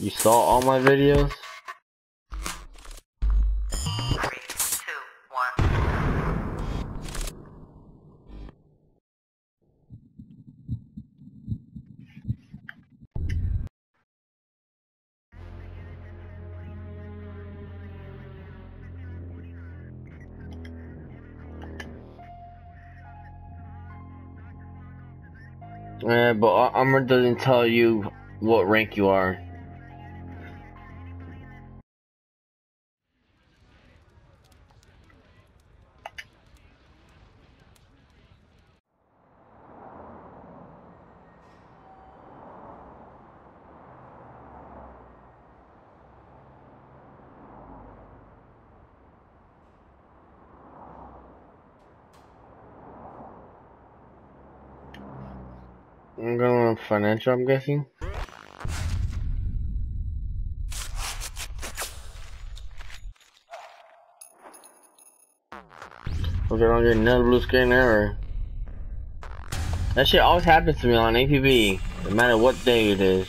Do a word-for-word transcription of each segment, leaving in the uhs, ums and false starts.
You saw all my videos? Three, two, one. Yeah, but armor doesn't tell you what rank you are. I'm going financial, I'm guessing. Okay, I don't get another blue screen error. That shit always happens to me on A P B, no matter what day it is.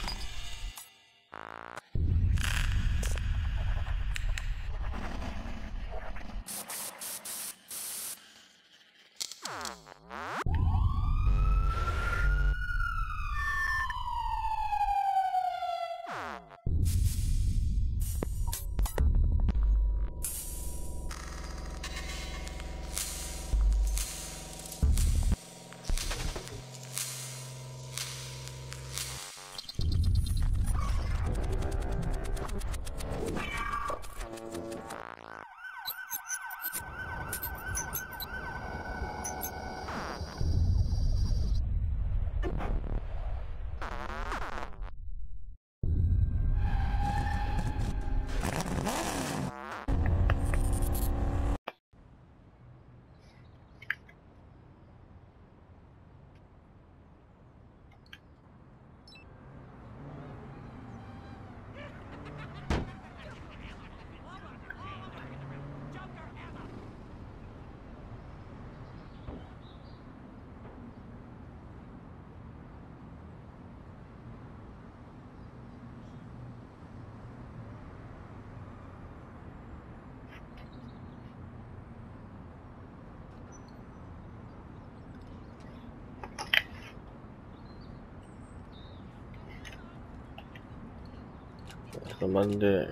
Someone did.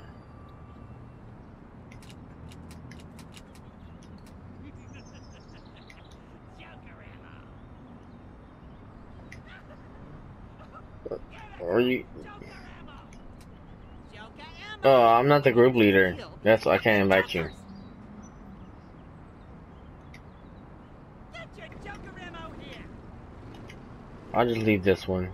Are you? Oh, I'm not the group leader. That's why I can't invite you. I'll just leave this one.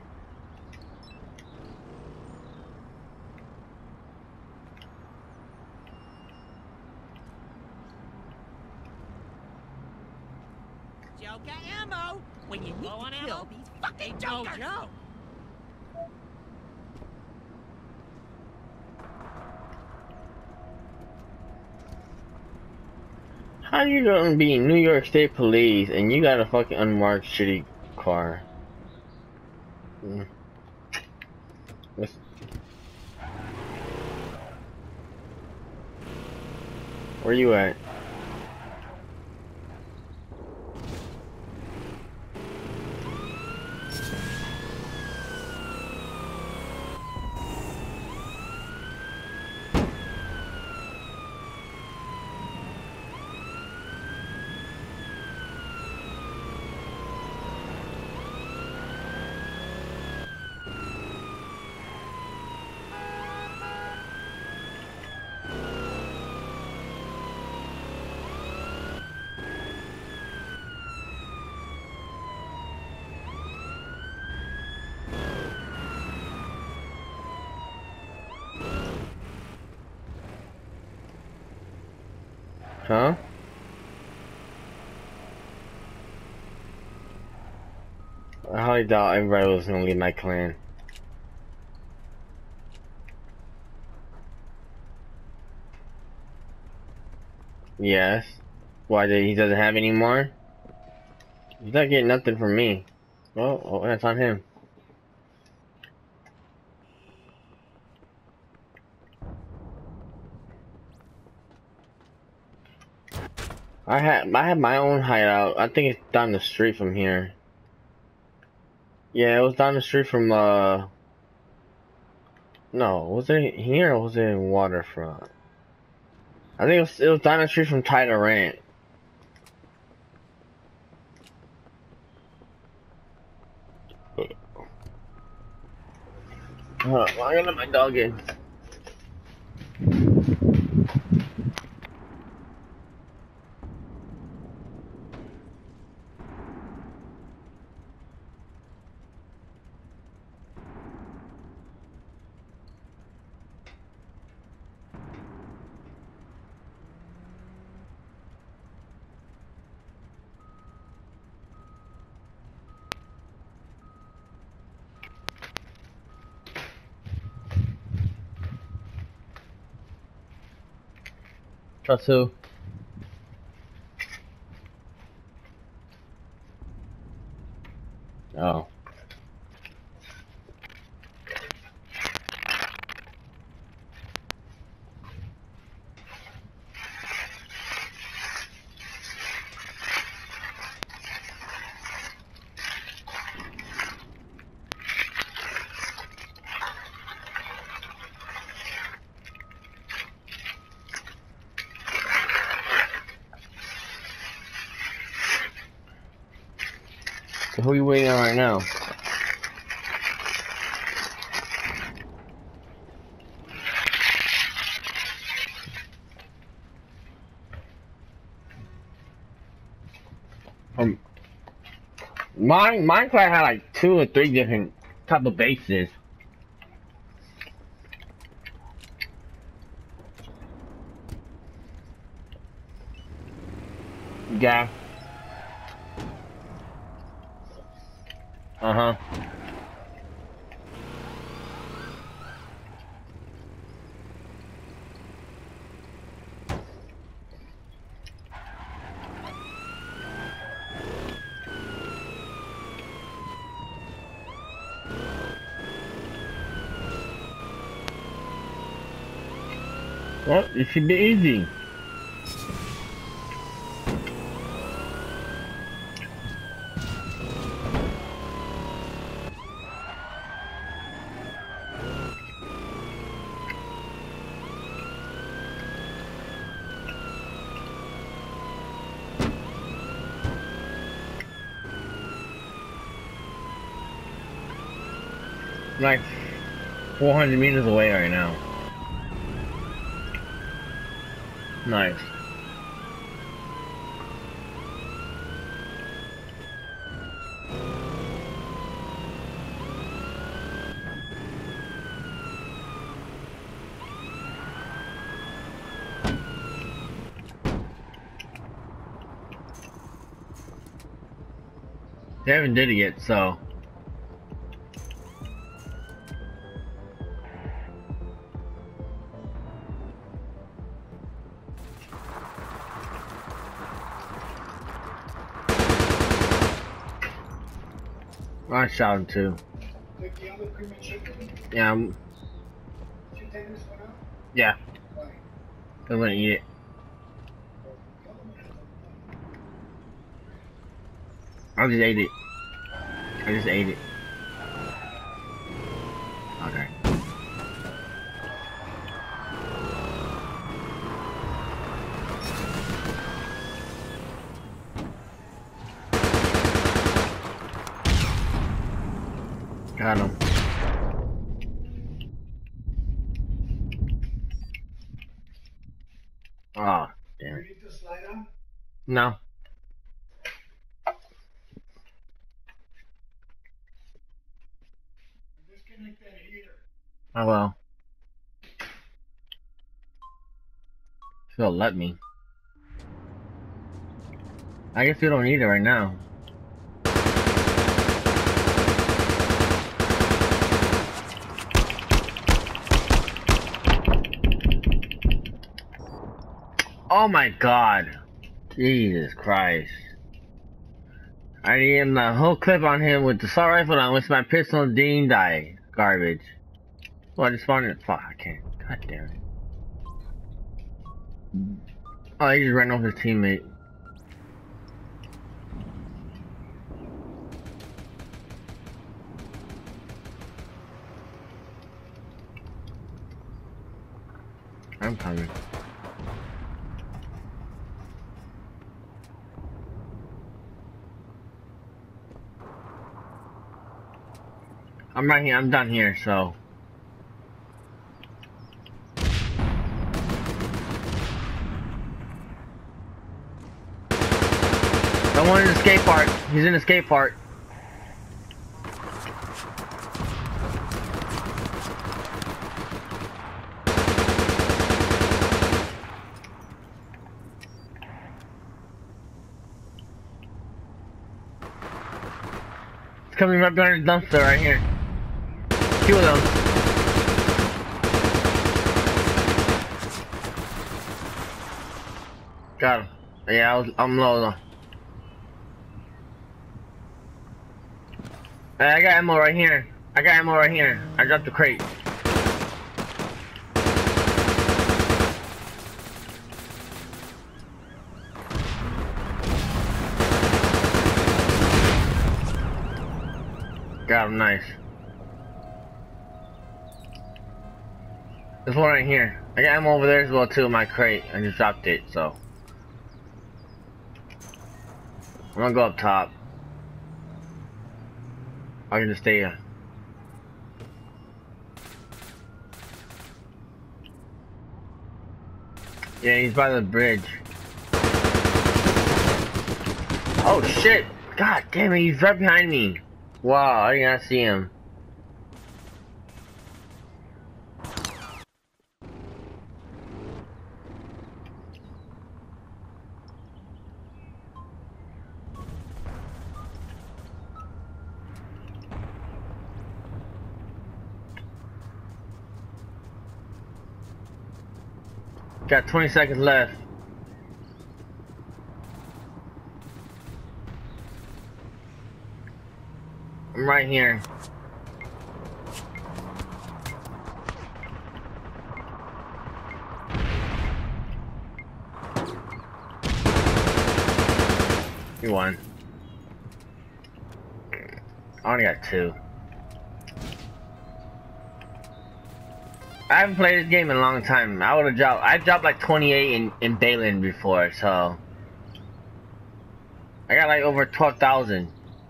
Joker ammo when you need to kill these fucking jokers. No. How you gonna be New York State Police and you got a fucking unmarked shitty car? Mm. What's... Where you at? Huh? I highly doubt everybody was gonna leave my clan. Yes. Why did he doesn't have any more? He's not getting nothing from me. Well, oh, that's on him. I had I had my own hideout. I think it's down the street from here. Yeah, it was down the street from uh. No, was it here or was it in Waterfront? I think it was, it was down the street from Title Rant. Hold on, I'm gonna let my dog in. Trust who? Oh. So who are you waiting on right now? Um, mine, mine class had like two or three different type of bases. Yeah. Uh huh. Well, it should be easy. Like four hundred meters away right now. Nice. They haven't did it yet, so. I shot him too. Like the other cream and chicken? Yeah, I'm, Did you take this one out? yeah, Why? I'm gonna eat it. I just ate it. I just ate it. Okay. Got him. Oh, damn You it. need to slide on? No. Disconnect that heater. Oh well. She'll let me. I guess we don't need it right now. Oh my god. Jesus Christ. I need the whole clip on him with the assault rifle on with my pistol and Dean die. Garbage. Well, I just spawned it. Fuck, I can't. God damn it. Oh, he just ran off his teammate. I'm coming. I'm right here. I'm done here, so. Someone in the skate park. He's in the skate park. He's coming right behind the dumpster right here. Two of them. Got him. Yeah, I was, I'm low though. Hey, I got ammo right here. I got ammo right here. I dropped the crate. Got him, nice. There's one right here. I got ammo over there as well too in my crate. I just dropped it, so. I'm gonna go up top. I can just stay here. Yeah, he's by the bridge. Oh shit! God damn it, he's right behind me. Wow, I did not see him. Got twenty seconds left. I'm right here. You won. I only got two. I haven't played this game in a long time. I would have dropped. I dropped like twenty-eight in in Balin before, so I got like over twelve thousand.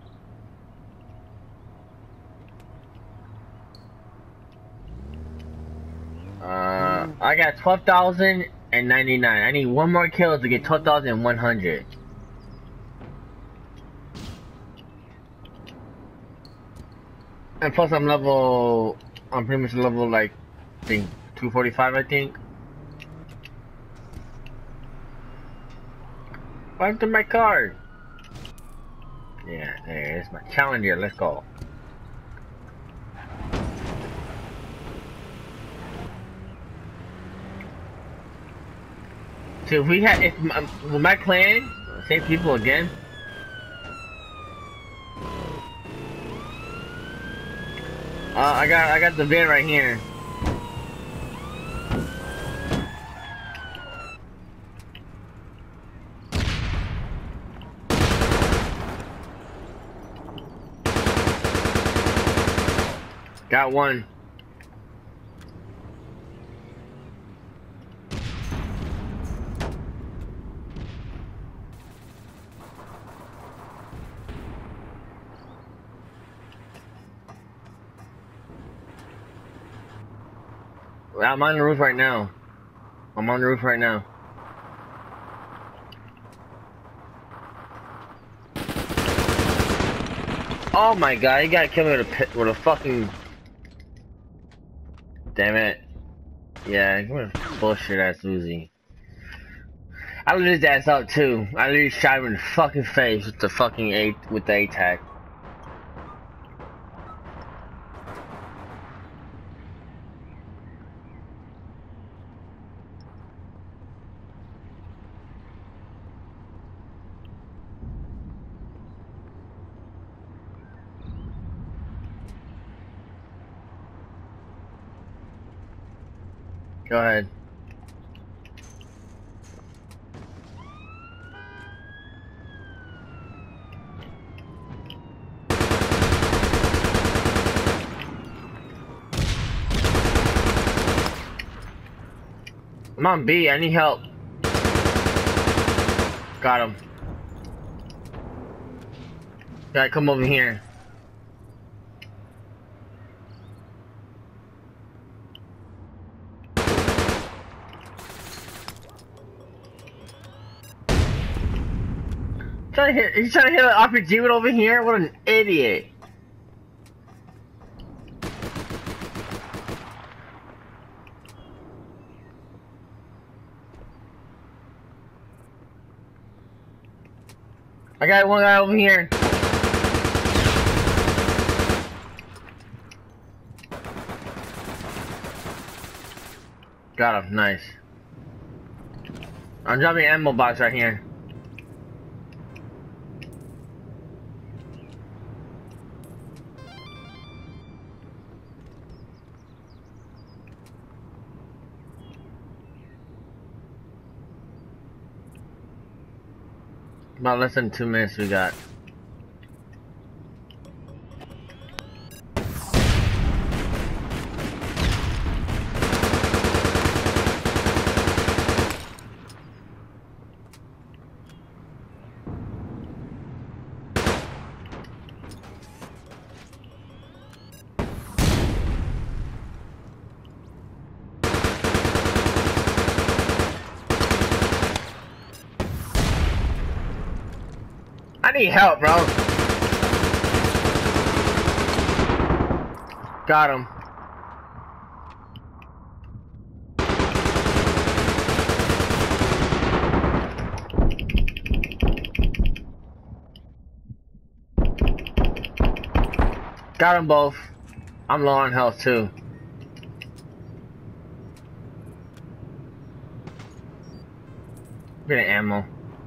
Uh, I got twelve thousand and ninety-nine. I need one more kill to get twelve thousand one hundred. And plus, I'm level. I'm pretty much level like. I think two forty-five, I think. Why to my card? Yeah, there it is. My challenger. Let's go. So if we had, if my, with my clan, same people again. Uh, I got, I got the van right here. Got one. I'm on the roof right now. I'm on the roof right now. Oh my god, he got killed with a pit, with a fucking. Damn it. Yeah, what a bullshit ass Uzi. I lit his ass up too. I literally shot him in the fucking face with the fucking A with the A-tag. Go ahead. I'm on B, I need help. Got him. Gotta come over here. Trying to hit, he's trying to hit an R P G with over here? What an idiot. I got one guy over here. Got him, nice. I'm dropping an ammo box right here. About less than two minutes we got. I need help, bro. Got him. Got them both. I'm low on health too. Get an ammo.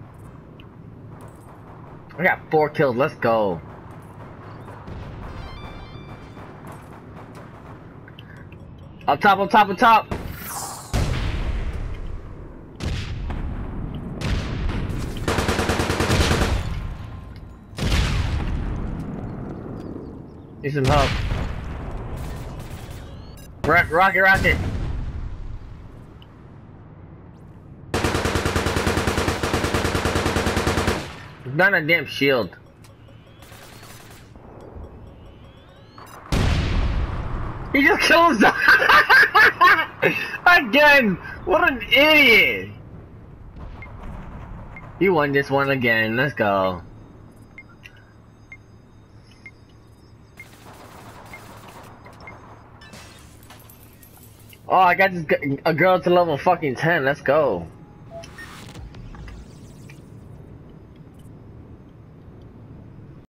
I got four kills, let's go. Up top, up top, up top. Need some help. Rock, rocket, rocket. Not a damn shield. He just kills them again. What an idiot! He won this one again. Let's go. Oh, I got this g a girl to level fucking ten. Let's go.